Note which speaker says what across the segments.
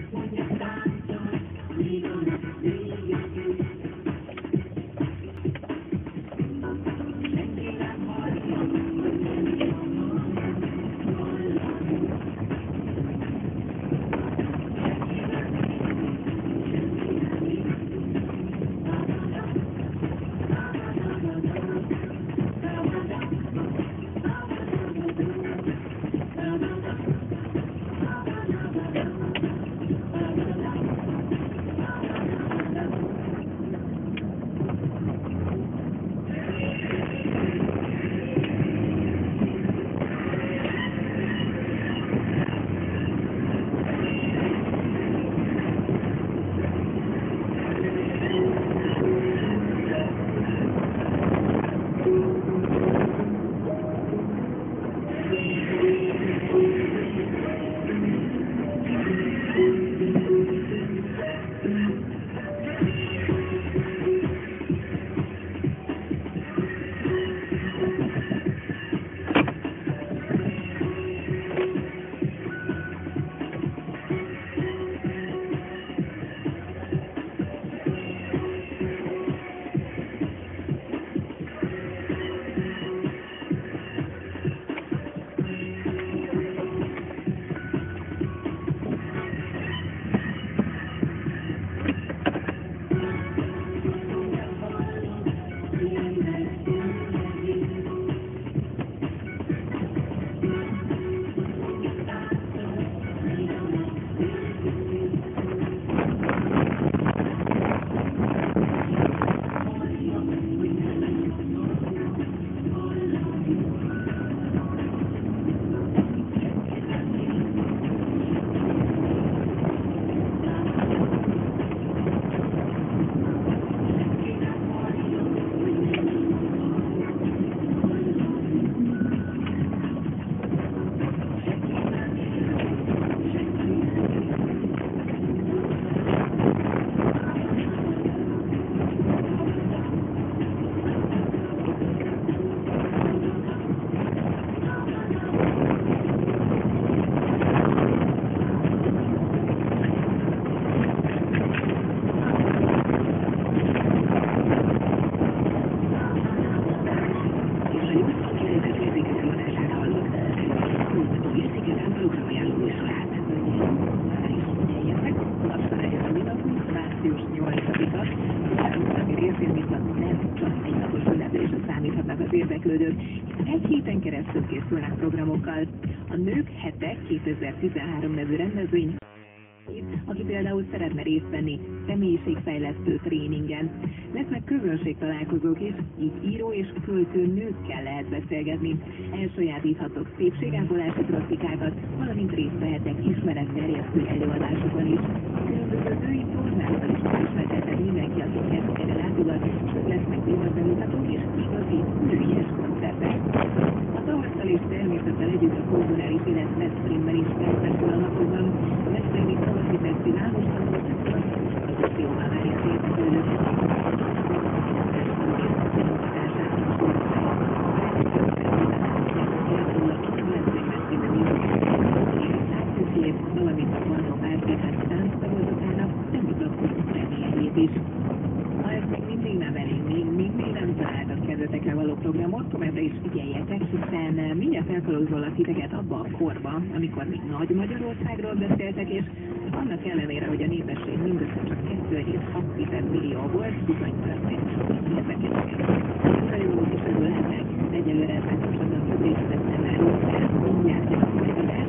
Speaker 1: Egy héten keresztül készülnek programokkal. A Nők Hete 2013 nevű rendezvény, aki például szeretne részt venni személyiségfejlesztő tréningen. Lesznek közönségtalálkozók is, így író és költő nőkkel lehet beszélgetni. Elsajátíthatok szépségápolási praktikákat, valamint részt vehetek ismeretterjesztő előadásokon is. Különböző női tornákkal is megismertetett mindenki, aki erre látogat, és lesznek divatbemutatók és igazi nőies koncertek. A tavasszal és természettel együtt a kulturális élet Veszprémben is felfeszül a napokban. A Veszprémi tavaszi fesztivál mostanában az opcióval várja az érdeklődőket. Valamint a Barna Bártékát tánctagozatának bemutatkozott premierjét is. Ha ez még mindig nem elég, még nem találtak kezetekre való programot, továbbra is figyeljetek, hiszen mindjárt elkalózollak titeket abba a korba, amikor még Nagy Magyarországról beszéltek, és annak ellenére, hogy a népesség mindössze csak 2,6 millió volt, bizony történt sok érdekesség. Nagyon jó is örülhetnek, egyelőre ezzel kapcsolatban több részlet nem árult el, mindjárt jön a folytatás.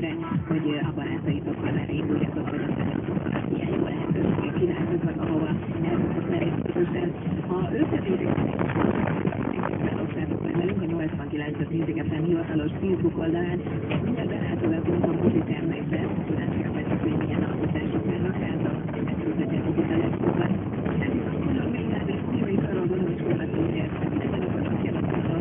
Speaker 1: építésére, hogy a barátaitokkal elinduljatok, vagy aztán ilyen jó lehetőséget kívántok, ahova elmenni közösen. Ha összetérik, felosszátok velünk a 89.10 hivatalos Facebook oldalán, mindjárt belátogatunk a mozi termekbe, kíváncsiak vagyok, hogy milyen alkotások vannak rázak, megtudhatjátok itt a legtöbbet. Nem tudom, még rád és újra arról gondoskodhatunk, hogy legyen a patakjavatatlan.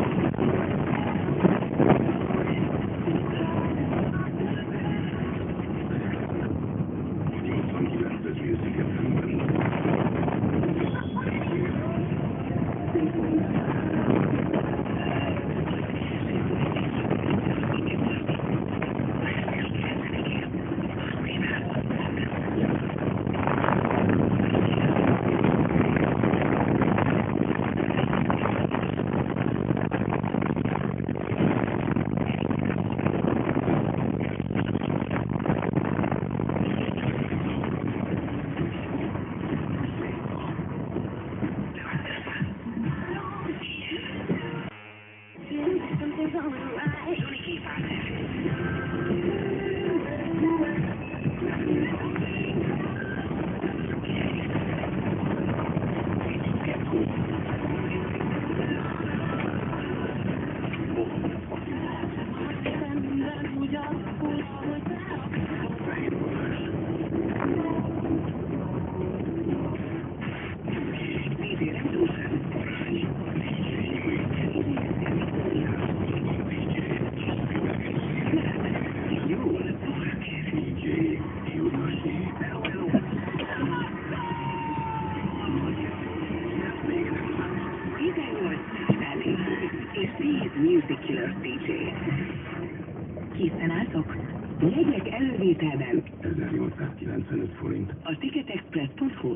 Speaker 1: Készen álltok? Jegyek elővételben.
Speaker 2: 1895 forint.
Speaker 1: A ticketexpress.hu.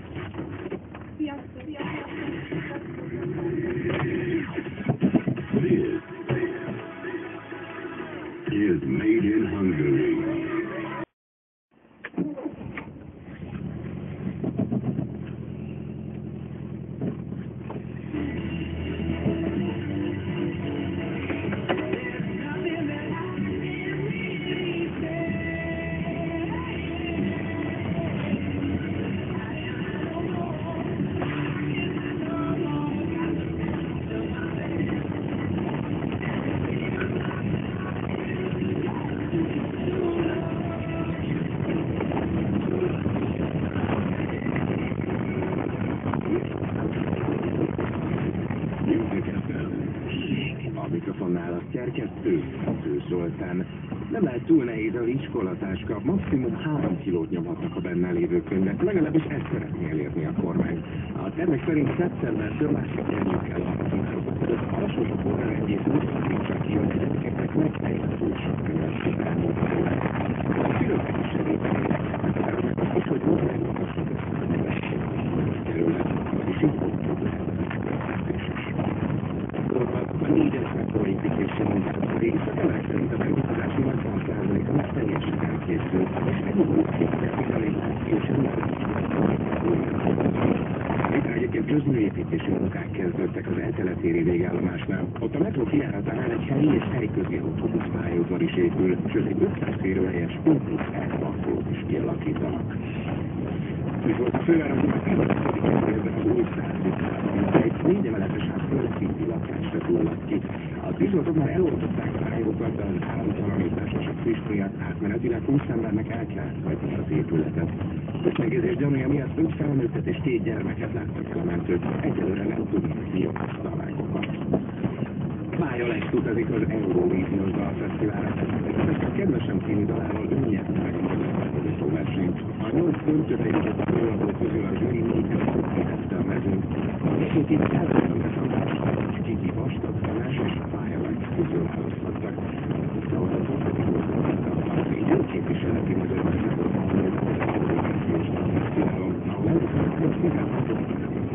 Speaker 2: This is made in Hungary. A mikrofonnál a szerkesztő, Zoltán. Nem lehet túl nehéz az iskolatáska, maximum 3 kilót nyomhatnak a benne lévő könyvek, legalábbis ezt szeretné elérni a kormány. A tervek szerint szeptembertől másik nyerjük el a tanárokat, hogy az alsósok órarendjét úgy alakítsa ki, hogy a gyerekeknek megfeleljen túl sok könyvet elmúlt terület. A szülőket is segíteni, mert az is, hogy muszáj magasnak ezt a terület, vagyis így fogjuk lehet az exploatációs. A 4-es metroépítési munkák szerint a telek szerint a beutazási 80%-a már teljesen elkészült, és megmondjuk a kapitalizációs itt egyébként közműépítési munkák kezdődtek az elteletéri végállomásnál. Ott a metró kijáratánál egy helyi és helyközi autóbuszpályaudvar is épül, sőt egy 500 férőhelyes U+R parkolót is kialakítanak. Viszont a fővárosban a 15. kerületben az új Százutcában egy 4 emeletes ház földszinti lakásra fulladt ki. A tűzoltók már eloltották a fájókat, de az áramtalanítás és a friss miatt átmenetileg 20 embernek el kellett hagyni az épületet. Összegézés gyanúja miatt 5 felnőttet és 2 gyermeket láttak el a mentők. Egyelőre nem tudnak, hogy mi okozta a lágokat. Mája lesz utazik az Eurovíziós Dalfesztiválra. Ezt a Kedvesem című dalával önnyerte meg a magyar versenyt. A 8 döntőbe jutott a előadók közül a zsűri 4 elszűkítette a mezőnyt. Viszont itt elveszett a Kiki Vastag Tamás és Mája lesz közül választottak. Ahol az osztatik volt a időképviseleti Magyarországon a Eurovíziós Dalfesztiválon, ahol először a szíváltatok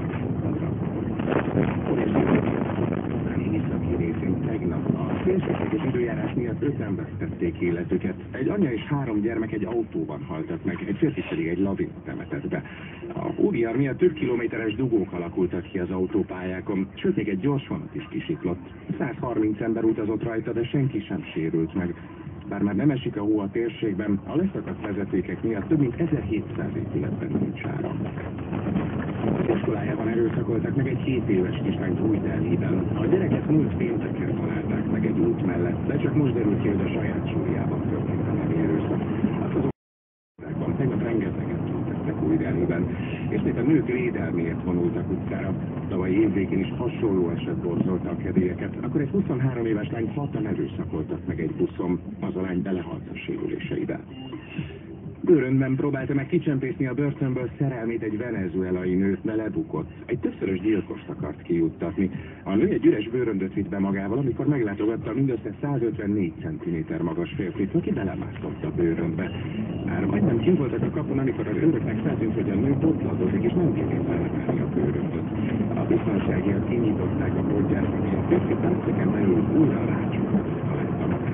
Speaker 2: északi részén tegnap a szélsőséges időjárás miatt 5-en vesztették életüket. Egy anya és 3 gyermek egy autóban haltak meg, egy férfi pedig egy lavin temetett be. A hóvihar miatt több kilométeres dugók alakultak ki az autópályákon, sőt még egy gyorsvonat is kisiklott. 130 ember utazott rajta, de senki sem sérült meg. Bár már nem esik a hó a térségben, a leszakadt vezetékek miatt több mint 1700 épületben nincs áram. Az iskolájában erőszakoltak meg egy 7 éves kislányt Új Delhiben. A gyereket múlt pénteken találták meg egy út mellett, de csak most derült ki, hogy a saját súlyában történt a nemi erőszak. Azt az országban tegnap rengeteget tüntettek Új Delhiben, és még a nők védelméért vonultak utcára. Tavalyi évvégén is hasonló eset borzolta a kedélyeket. Akkor egy 23 éves lány 6-an erőszakoltak meg egy buszon, az a lány belehalt a sérüléseibe. Bőröndben próbálta meg kicsempészni a börtönből szerelmét egy venezuelai nőt, de lebukott. Egy többszörös gyilkost akart kijuttatni. A nő egy üres bőröndöt vitt be magával, amikor meglátogatta mindössze 154 cm magas férfit, aki belemászott a bőröndbe. Már majdnem kint voltak a kapun, amikor az őröknek feltűnt, hogy a nő botladozik, és nem bírja felvenni a bőröndöt. A biztonságiak kinyitották a boltját, hogy a férfi perceken belül újra rácsukott találta magát.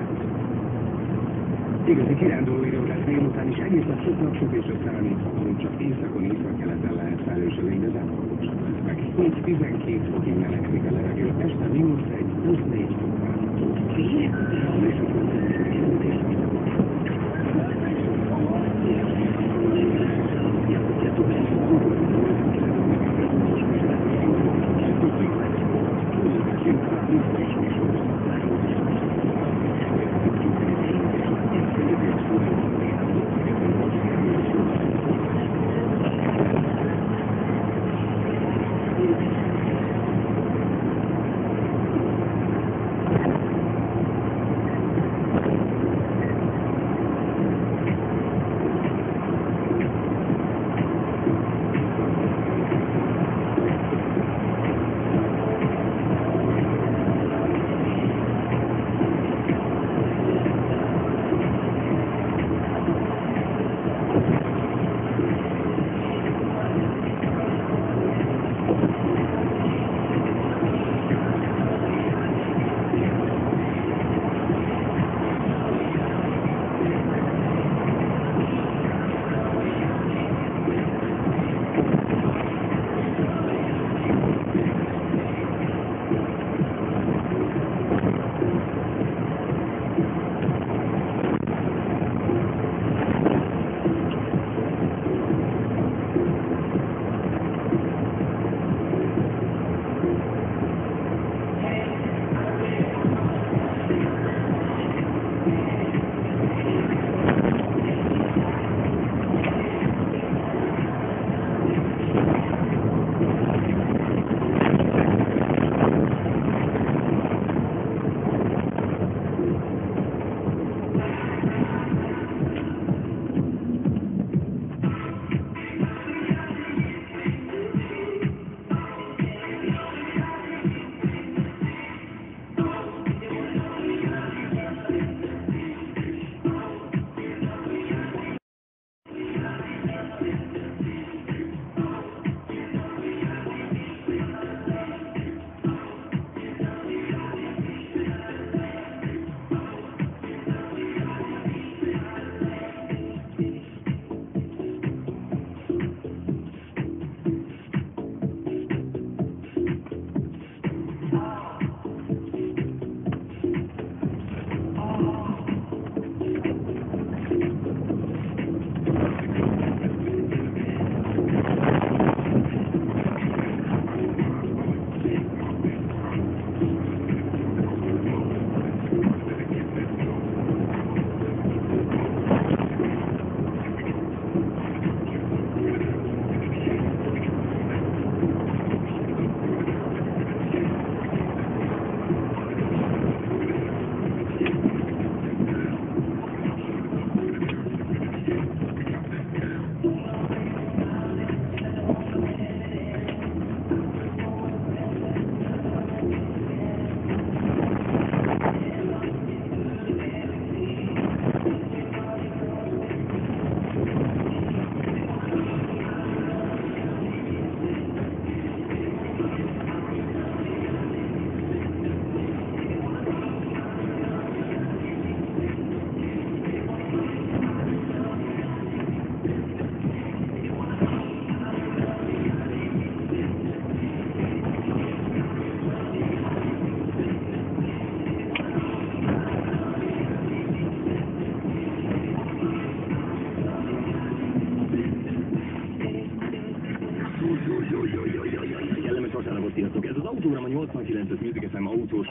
Speaker 2: Igazi kirándulóidő lesz délután is, egész nap sok napsütésre számíthatunk, csak északon, északkeleten lehet felősödni, de záporúsak lesznek. 7-12 fokig melegszik a levegő, este -1, +4 fok várható.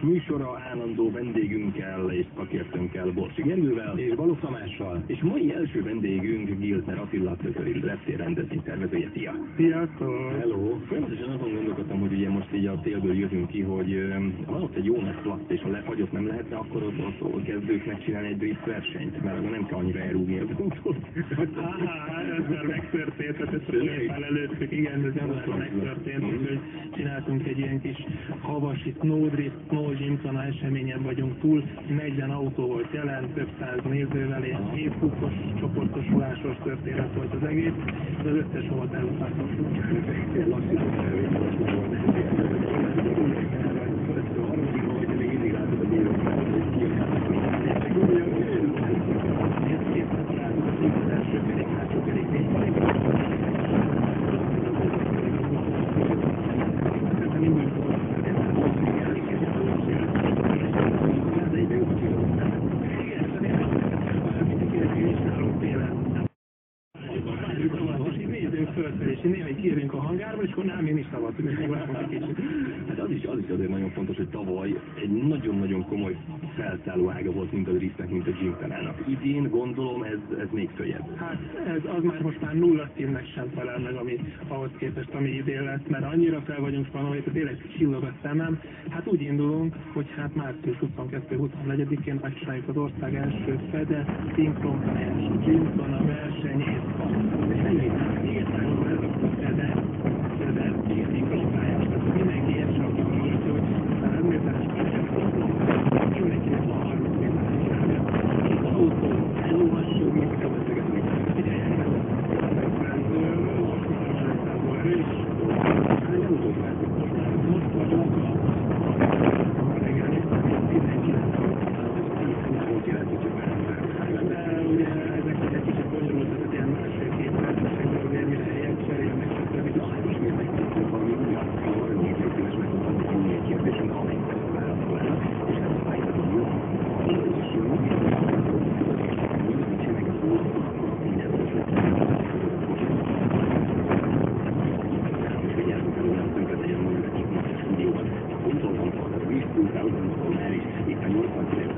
Speaker 3: műsora állandó vendégünkkel és szakértőnkkel, Borsi Gergővel és Balogh Tamással, és mai első vendégünk Giltner Attila, Tököli reptér rendezvénytervezője. Szia!
Speaker 4: Sziasztok!
Speaker 3: Hello! Folyamatosan azon gondolkodtam, hogy ugye most így a télből jövünk ki, hogy van ott egy jó nagy platsz, és ha lefagyott nem lehetne, akkor ott kezdők megcsinálni egy drift versenyt, mert akkor nem kell annyira elrúgni az autót.
Speaker 4: Ez már megtörtént, tehát ezt a előttük, igen, ez már megtörtént, úgyhogy csináltunk egy ilyen kis havasi snow drift, snow gymkhana eseményen vagyunk túl, 40 autó volt jelen, több száz nézővel, és 7 fokos csoportosulásos történet volt az egész, de az összes volt elutazható. És néha kijövünk a hangárba, és akkor nem, én is szabadtunk, és megvárunk egy kicsit.
Speaker 3: Hát az is azért nagyon fontos, hogy tavaly egy nagyon-nagyon komoly felszálló ága volt mind a driftnek, mint a gymkhanának. Idén gondolom ez még följebb.
Speaker 4: Hát az már most már nulla színnek sem felel meg, ami ahhoz képest, ami idén lesz, mert annyira fel vagyunk spannolva, hogy tényleg csillog a szemem. Hát úgy indulunk, hogy hát március 22-24-én megcsináljuk az ország első fedett, szinkronpályás gymkhana versenyét. És ennyi, igen, de szinkronpályás, tehát mindenki értse a hogy 100 méteres pályás, mindenkinek van 30 méteres sávja. Az autó elolvassuk, mit kell beszélgetni. Figyeljenek, most vagyunk a reggeli 19 de ugye ezek egy kicsit bonyolult, tehát ilyen másfél-két percesekben azért mire helyet cserélnek, stb.
Speaker 3: Hát ismét megkérdezik valami újat, arra nézők szíves megmutatni egy kérdésünk, amelyikben válaszolnak, és ez a fájtatom jó. És nincsenek az úrnak, mindent és vigyázzunk elő, nem tönkre tegyen mondjuk egy másik stúdióban. A kontrollban a vízpultál, azon el is, itt a 89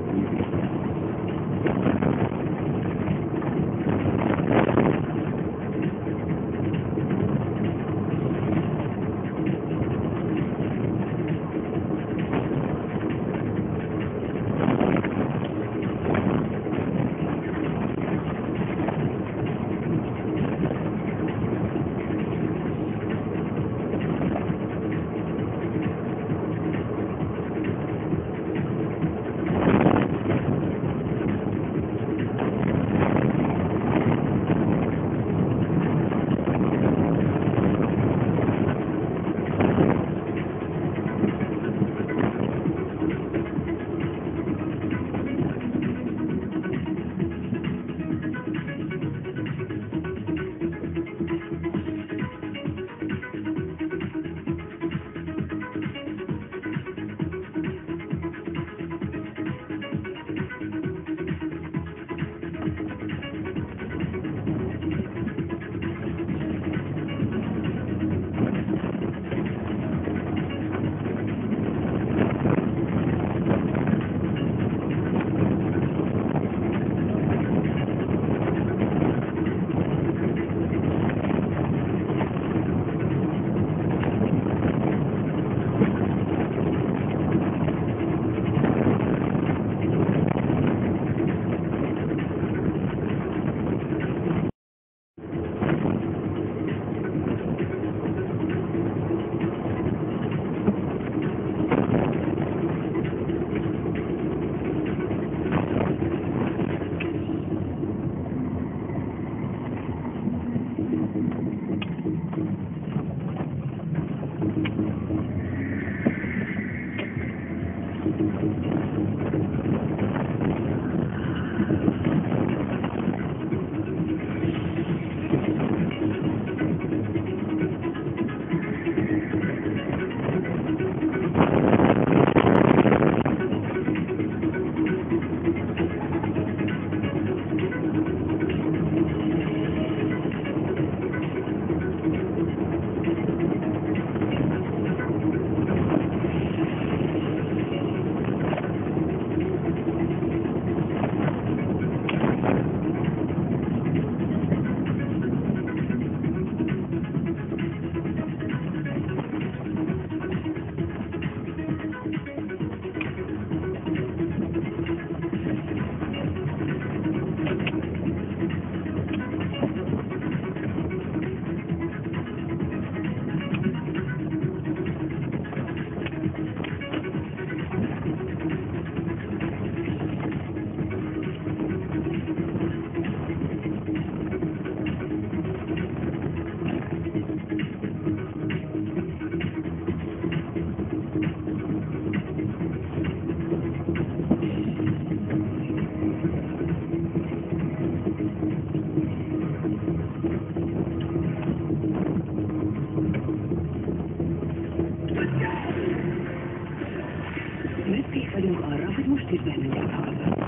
Speaker 1: Kész vagyunk arra, hogy most is bennünket hallgat.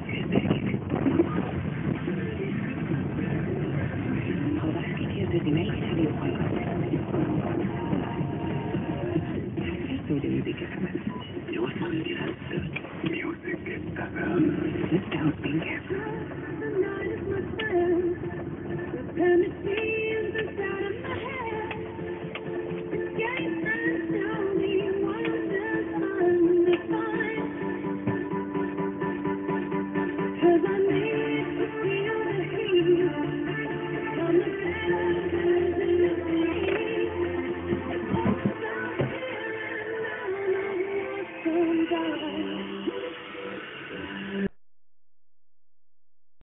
Speaker 1: Ha bárki kérdezi, melyik rádió hallgat, persze, hogy a Music FM-et. 89. Music FM. Összehoz minket.